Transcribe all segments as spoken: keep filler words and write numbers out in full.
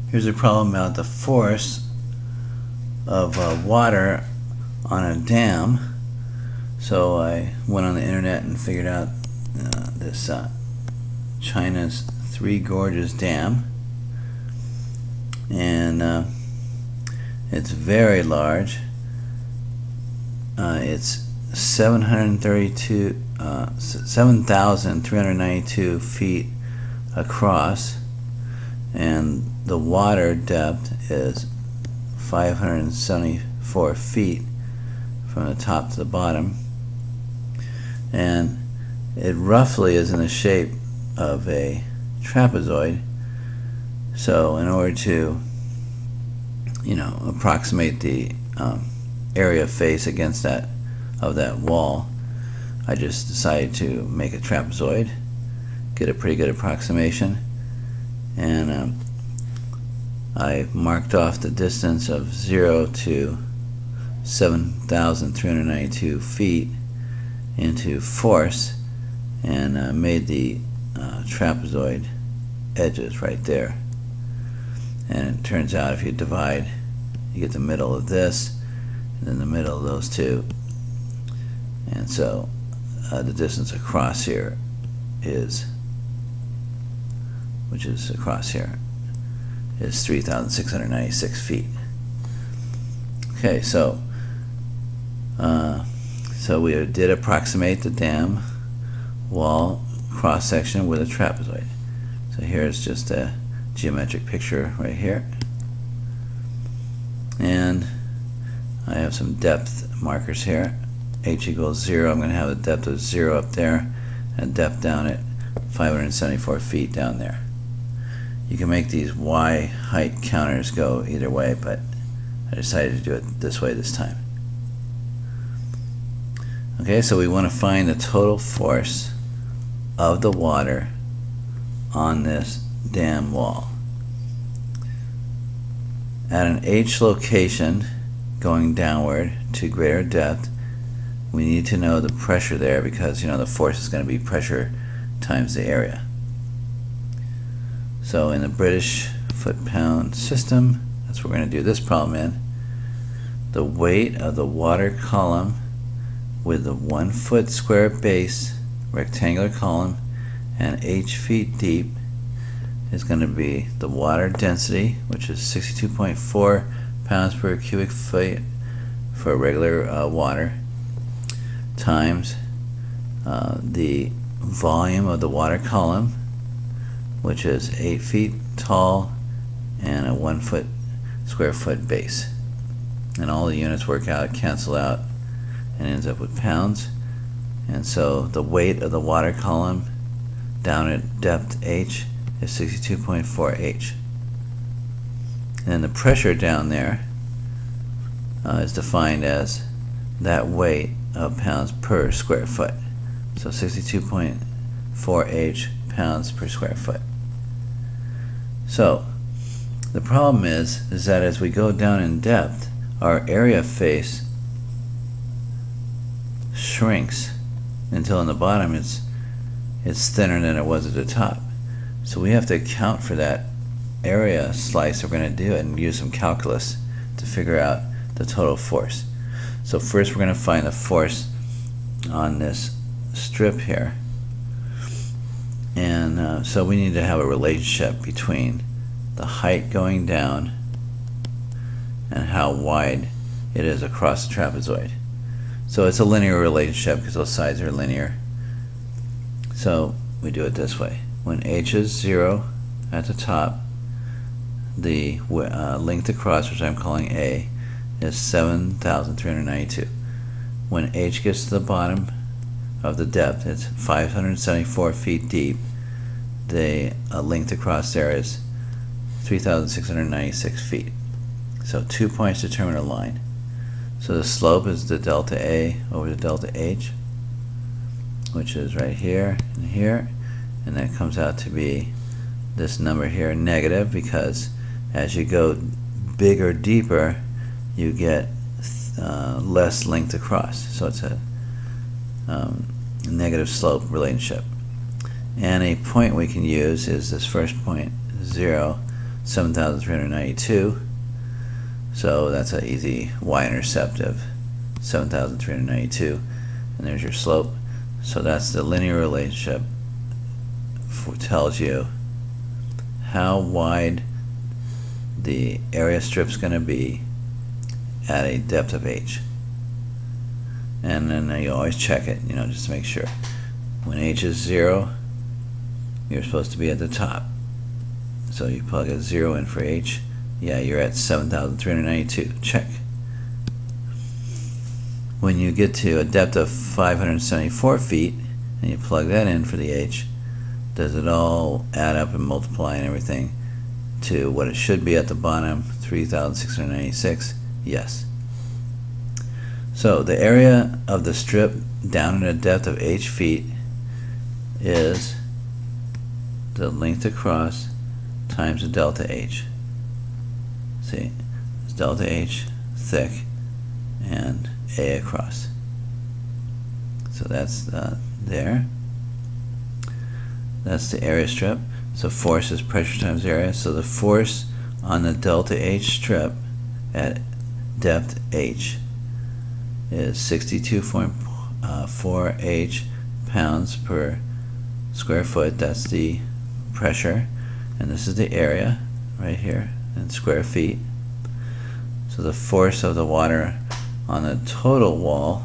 Here's a problem about the force of uh, water on a dam. So I went on the internet and figured out uh, this uh, China's Three Gorges Dam, and uh, it's very large. Uh, it's seven hundred thirty-two, uh, seven thousand three hundred ninety-two feet across, and the water depth is five hundred seventy-four feet from the top to the bottom, and it roughly is in the shape of a trapezoid. So in order to, you know, approximate the um, area of face against that of that wall, I just decided to make a trapezoid, get a pretty good approximation, and um, I marked off the distance of zero to seven thousand three hundred ninety-two feet into force, and uh, made the uh, trapezoid edges right there. And it turns out if you divide, you get the middle of this and then the middle of those two, and so uh, the distance across here is, which is across here, is three thousand six hundred ninety-six feet. Okay, so uh, so we did approximate the dam wall cross section with a trapezoid. So here's just a geometric picture right here, and I have some depth markers here. H equals zero. I'm going to have a depth of zero up there and depth down at five hundred seventy-four feet down there. You can make these Y height counters go either way, but I decided to do it this way this time. Okay, so we want to find the total force of the water on this dam wall. At an H location going downward to greater depth, we need to know the pressure there, because you know the force is going to be pressure times the area. So in the British foot-pound system, that's what we're going to do this problem in. The weight of the water column with the one foot square base rectangular column and H feet deep is going to be the water density, which is sixty-two point four pounds per cubic foot for regular uh, water, times uh, the volume of the water column, which is eight feet tall and a one foot square foot base. And all the units work out, cancel out, and ends up with pounds. And so the weight of the water column down at depth H is sixty-two point four H. And then the pressure down there uh, is defined as that weight of pounds per square foot. So sixty-two point four H pounds per square foot. So the problem is, is that as we go down in depth, our area face shrinks until in the bottom it's it's thinner than it was at the top. So we have to account for that area slice. We're going to do it and use some calculus to figure out the total force. So first we're going to find the force on this strip here, and uh, so we need to have a relationship between the height going down and how wide it is across the trapezoid. So it's a linear relationship because those sides are linear. So we do it this way. When H is zero at the top, the uh, length across, which I'm calling A, is seven thousand three hundred ninety-two. When H gets to the bottom of the depth, it's five hundred seventy-four feet deep. The uh, length across there is three thousand six hundred ninety-six feet. So two points determine a line. So the slope is the delta A over the delta H, which is right here and here, and that comes out to be this number here, negative, because as you go bigger, deeper, you get uh, less length across. So it's a um, negative slope relationship. And a point we can use is this first point, zero. seven thousand three hundred ninety-two. So that's an easy y-intercept of seven thousand three hundred ninety-two. And there's your slope. So that's the linear relationship. For, tells you how wide the area strip's going to be at a depth of h. And then you always check it, you know, just to make sure. When h is zero, you're supposed to be at the top. So you plug a zero in for h. Yeah, you're at seven thousand three hundred ninety-two. Check. When you get to a depth of five hundred seventy-four feet, and you plug that in for the h, does it all add up and multiply and everything to what it should be at the bottom, three thousand six hundred ninety-six? Yes. So the area of the strip down at a depth of h feet is the length across times the delta h. See, it's delta h thick and a across. So that's uh, there. That's the area strip. So force is pressure times area. So the force on the delta h strip at depth h is sixty-two point four h pounds per square foot. That's the pressure, and this is the area right here in square feet. So the force of the water on the total wall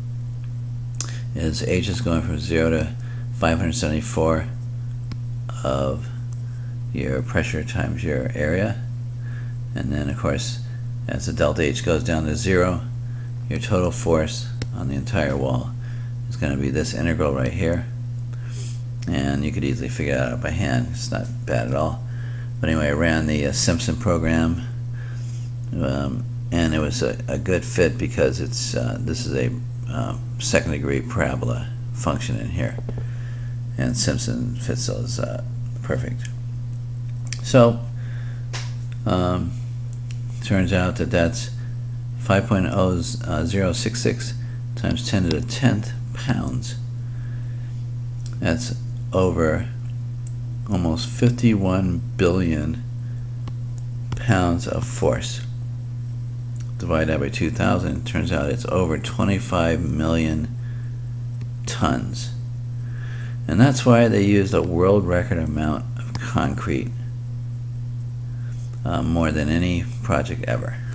is h is going from zero to five hundred seventy-four of your pressure times your area, and then of course as the delta h goes down to zero, your total force on the entire wall is going to be this integral right here. And you could easily figure that out by hand. It's not bad at all. But anyway, I ran the uh, Simpson program, um, and it was a, a good fit because it's uh, this is a uh, second degree parabola function in here, and Simpson fits those uh, perfect. So um, turns out that that's five point zero six six times ten to the tenth pounds. That's over almost fifty-one billion pounds of force. Divide that by two thousand, turns out it's over twenty-five million tons. And that's why they used a world record amount of concrete, uh, more than any project ever.